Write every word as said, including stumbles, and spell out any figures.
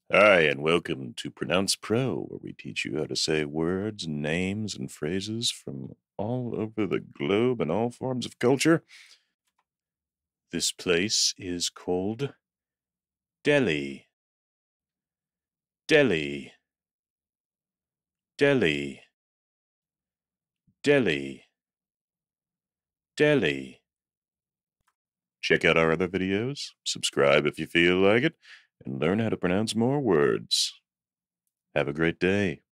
Hi, and welcome to Pronounce Pro, where we teach you how to say words, names, and phrases from all over the globe and all forms of culture. This place is called Delhi. Delhi. Delhi. Delhi. Delhi. Check out our other videos, subscribe if you feel like it, and learn how to pronounce more words. Have a great day.